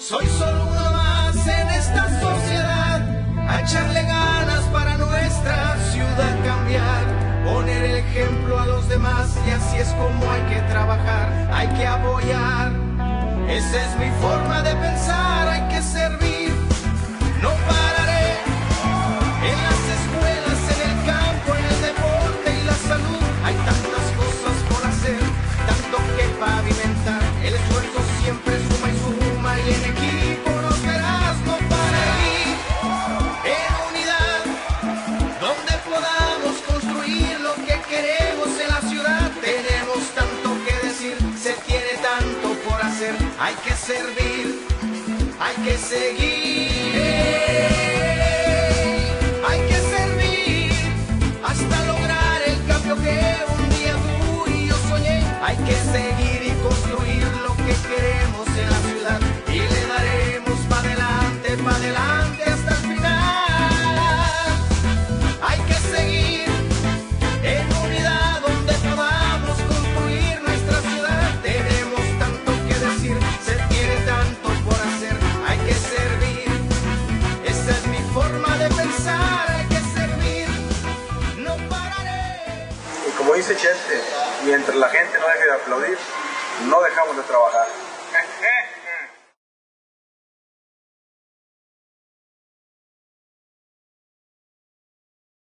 Soy solo uno más en esta sociedad, a echarle ganas para nuestra ciudad cambiar, poner el ejemplo a los demás y así es como hay que trabajar, hay que apoyar. Esa es mi forma de pensar, hay que servir, no pararé en las escuelas, en el campo, en el deporte y la salud. Hay tantas cosas por hacer, tanto que pavimentar, el esfuerzo siempre suma y suma y en equipo nos verás, no pararé en unidad, donde podamos construir lo que queremos en la ciudad. Tenemos tanto que decir, se tiene tanto por hacer, hay que servir, hay que seguir, hay que servir hasta lograr el cambio que un día tú y yo soñé. Hay que seguir y construir lo que queremos en la ciudad y le daremos pa' adelante hasta el final. Hay que seguir en unidad donde podamos construir nuestra ciudad. Tenemos tanto que decir, se tiene tanto por hacer, hay que servir, esa es mi forma de pensar, hay que servir, no pararé. Y como dice Chente, mientras la gente no deje de aplaudir, no dejamos de trabajar.